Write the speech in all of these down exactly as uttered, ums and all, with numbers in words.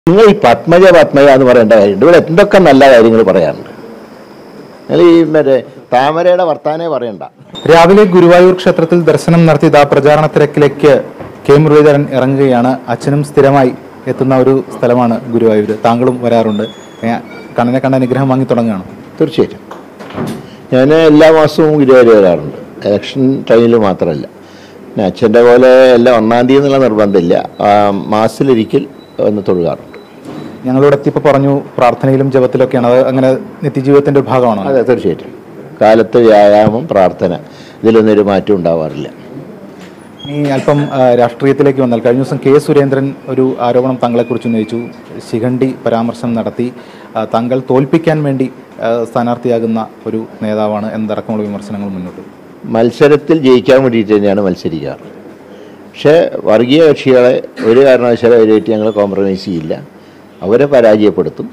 നിങ്ങൾ ഈ പത്മജ പത്മജ എന്ന് പറയേണ്ട കാര്യമുണ്ട്. ഇവിടെ എന്തൊക്കെ നല്ല കാര്യങ്ങൾ പറയാറുണ്ട്. നിങ്ങൾ ഈ മറ്റേ താമരയുടെ വർത്താനേ പറയണ്ട. രാവിലെ ഗുരുവായൂർ ക്ഷേത്രത്തിൽ ദർശനം നടത്തിയ പ്രചാരണ തിരക്കിലേക്ക് കെ മുരളീധരൻ ഇറങ്ങുകയാണ്. അച്ഛനും സ്ഥിരമായി എത്തുന്ന ഒരു സ്ഥലമാണ് ഗുരുവായൂർ. താങ്കളും വരാറുണ്ട്. കണ്ണനെ കണ്ട അനുഗ്രഹം വാങ്ങി തുടങ്ങുകയാണ്. തീർച്ചയായിട്ടും ഞാൻ എല്ലാ മാസവും ഗുരുവായൂർ വരാറുണ്ട്. ഇലക്ഷൻ ടൈമിൽ മാത്രമല്ല. പിന്നെ അച്ഛൻ്റെ പോലെ എല്ലാം ഒന്നാം തീയതി എന്നുള്ള നിർബന്ധമില്ല. മാസത്തിലൊരിക്കൽ വന്ന് തൊഴുകാറുണ്ട്. ഞങ്ങളോട് എത്തിയപ്പോൾ പറഞ്ഞു പ്രാർത്ഥനയിലും ജപത്തിലൊക്കെയാണ്. അത് അങ്ങനെ നിത്യജീവിതത്തിൻ്റെ ഒരു ഭാഗമാണ്. അതെ, തീർച്ചയായിട്ടും. കാലത്ത് വ്യായാമം, പ്രാർത്ഥന, ഇതിലൊന്നും ഒരു മാറ്റം ഉണ്ടാവാറില്ല. ഈ അല്പം രാഷ്ട്രീയത്തിലേക്ക് വന്നാൽ, കഴിഞ്ഞ ദിവസം കെ സുരേന്ദ്രൻ ഒരു ആരോപണം താങ്കളെക്കുറിച്ച് ഉന്നയിച്ചു. ശിഖണ്ഡി പരാമർശം നടത്തി. താങ്കൾ തോൽപ്പിക്കാൻ വേണ്ടി സ്ഥാനാർത്ഥിയാകുന്ന ഒരു നേതാവാണ് എന്നതടക്കമുള്ള വിമർശനങ്ങൾ മുന്നോട്ട്. മത്സരത്തിൽ ജയിക്കാൻ വേണ്ടിയിട്ട് തന്നെയാണ് മത്സരിക്കാറ്. പക്ഷേ വർഗീയ കക്ഷികളെ ഒരു കാരണവശാലും അവരായിട്ട് ഞങ്ങൾ കോംപ്രമൈസ് ചെയ്യില്ല. അവരെ പരാജയപ്പെടുത്തും.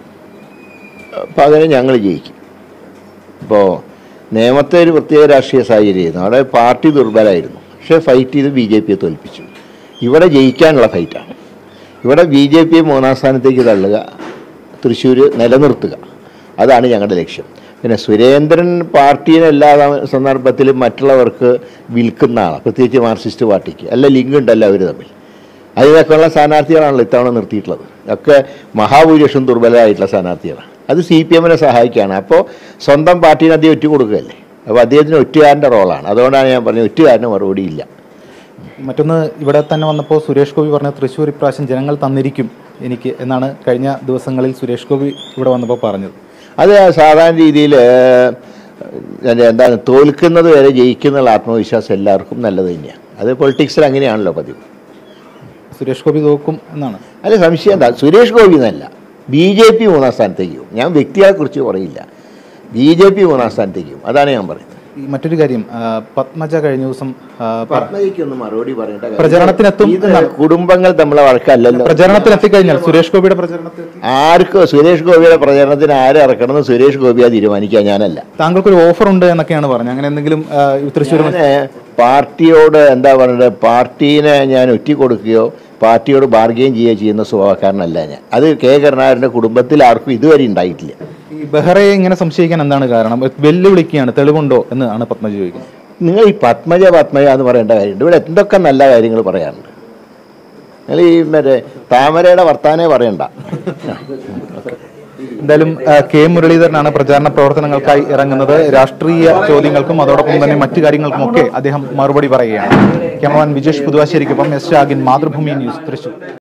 പകരം ഞങ്ങൾ ജയിക്കും. ഇപ്പോൾ നേമത്തെ ഒരു പ്രത്യേക രാഷ്ട്രീയ സാഹചര്യമായിരുന്നു. അവിടെ പാർട്ടി ദുർബലമായിരുന്നു. പക്ഷേ ഫൈറ്റ് ചെയ്ത് ബി ജെ പിയെ തോൽപ്പിച്ചു. ഇവിടെ ജയിക്കാനുള്ള ഫൈറ്റാണ്. ഇവിടെ ബി ജെ പിയെ മൂന്നാം സ്ഥാനത്തേക്ക് തള്ളുക, തൃശ്ശൂർ നിലനിർത്തുക, അതാണ് ഞങ്ങളുടെ ലക്ഷ്യം. പിന്നെ സുരേന്ദ്രൻ പാർട്ടീനെ എല്ലാ സന്ദർഭത്തിലും മറ്റുള്ളവർക്ക് വിൽക്കുന്ന ആളാണ്, പ്രത്യേകിച്ച് മാർക്സിസ്റ്റ് പാർട്ടിക്ക്. അല്ല, ലിങ്ക് ഉണ്ടല്ലോ അവർ തമ്മിൽ. അതിനൊക്കെയുള്ള സ്ഥാനാർത്ഥികളാണല്ലോ ഇത്തവണ നിർത്തിയിട്ടുള്ളത്. ഒക്കെ മഹാഭൂരിപക്ഷം ദുർബലമായിട്ടുള്ള സ്ഥാനാർത്ഥികളാണ്. അത് സി പി എമ്മിനെ സഹായിക്കുകയാണ്. അപ്പോൾ സ്വന്തം പാർട്ടീനെ അദ്ദേഹം ഒറ്റ കൊടുക്കുകയല്ലേ. അപ്പോൾ അദ്ദേഹത്തിന് ഒറ്റുകാരൻ്റെ റോളാണ്. അതുകൊണ്ടാണ് ഞാൻ പറഞ്ഞത് ഒറ്റുകാരന് മറുപടിയില്ല. മറ്റൊന്ന്, ഇവിടെ തന്നെ വന്നപ്പോൾ സുരേഷ് ഗോപി പറഞ്ഞ തൃശ്ശൂർ ഇപ്രാവശ്യം ജനങ്ങൾ തന്നിരിക്കും എനിക്ക് എന്നാണ് കഴിഞ്ഞ ദിവസങ്ങളിൽ സുരേഷ് ഗോപി ഇവിടെ വന്നപ്പോൾ പറഞ്ഞത്. അത് സാധാരണ രീതിയിൽ എന്താണ്, തോൽക്കുന്നത് വരെ ജയിക്കുന്നുള്ള ആത്മവിശ്വാസം എല്ലാവർക്കും നല്ലത് തന്നെയാണ്. അത് പൊളിറ്റിക്സിൽ അങ്ങനെയാണല്ലോ പതിവ്. സുരേഷ് ഗോപി തോക്കും എന്നാണ്. അല്ല, സംശയം എന്താ, സുരേഷ് ഗോപി എന്നല്ല, ബി ജെ പി മൂന്നാം സ്ഥാനത്തേക്ക് പോകും. ഞാൻ വ്യക്തിയെക്കുറിച്ച് പറയില്ല, ബി ജെ പി മൂന്നാം സ്ഥാനത്തേക്ക് പോകും. അതാണ് ഞാൻ പറയുന്നത്. മറ്റൊരു കാര്യം, പത്മജ കഴിഞ്ഞ ദിവസം പത്മജയ്ക്കൊന്നും മറുപടി പറയേണ്ട പ്രചരണത്തിനെത്തും. കുടുംബങ്ങൾ നമ്മളെ വഴക്കല്ലല്ലോ. പ്രചരണത്തിനെത്തിക്കഴിഞ്ഞാൽ സുരേഷ് ഗോപിയുടെ പ്രചരണത്തിൽ ആർക്ക് സുരേഷ് ഗോപിയുടെ പ്രചരണത്തിന് ആരെ ഇറക്കണമെന്ന് സുരേഷ് ഗോപിയെ തീരുമാനിക്കുക, ഞാനല്ല. താങ്കൾക്കൊരു ഓഫർ ഉണ്ട് എന്നൊക്കെയാണ് പറഞ്ഞത്. അങ്ങനെ എന്തെങ്കിലും തൃശ്ശൂർ പാർട്ടിയോട് എന്താ പറയുന്നത്, പാർട്ടീനെ ഞാൻ ഒറ്റി കൊടുക്കുകയോ പാർട്ടിയോട് ബാർഗെയിൻ ചെയ്യുകയോ ചെയ്യുന്ന സ്വഭാവക്കാരനല്ല ഞാൻ. അത് കെ കരുണാകരൻ്റെ കുടുംബത്തിൽ ആർക്കും ഇതുവരെ ഉണ്ടായിട്ടില്ല. ഈ ബെഹ്റയെ ഇങ്ങനെ സംശയിക്കാൻ എന്താണ് കാരണം? വെല്ലുവിളിക്കുകയാണ്, തെളിവുണ്ടോ എന്നാണ് പത്മജ ചോദിക്കുന്നത്. നിങ്ങൾ ഈ പത്മജ പത്മജ എന്ന് പറയേണ്ട കാര്യമുണ്ട്. ഇവിടെ എന്തൊക്കെ നല്ല കാര്യങ്ങൾ പറയാറുണ്ട്. നിങ്ങൾ ഈ മറ്റേ താമരയുടെ വർത്താനേ പറയണ്ട. എന്തായാലും കെ മുരളീധരനാണ് പ്രചാരണ പ്രവർത്തനങ്ങൾക്കായി ഇറങ്ങുന്നത്. രാഷ്ട്രീയ ചോദ്യങ്ങൾക്കും അതോടൊപ്പം തന്നെ മറ്റു കാര്യങ്ങൾക്കുമൊക്കെ അദ്ദേഹം മറുപടി പറയുകയാണ്. ക്യാമറമാൻ വിജേഷ് പുതുവാശ്ശേരിക്കൊപ്പം എസ് ഷാഗിൻ, മാതൃഭൂമി ന്യൂസ്, തൃശ്ശൂർ.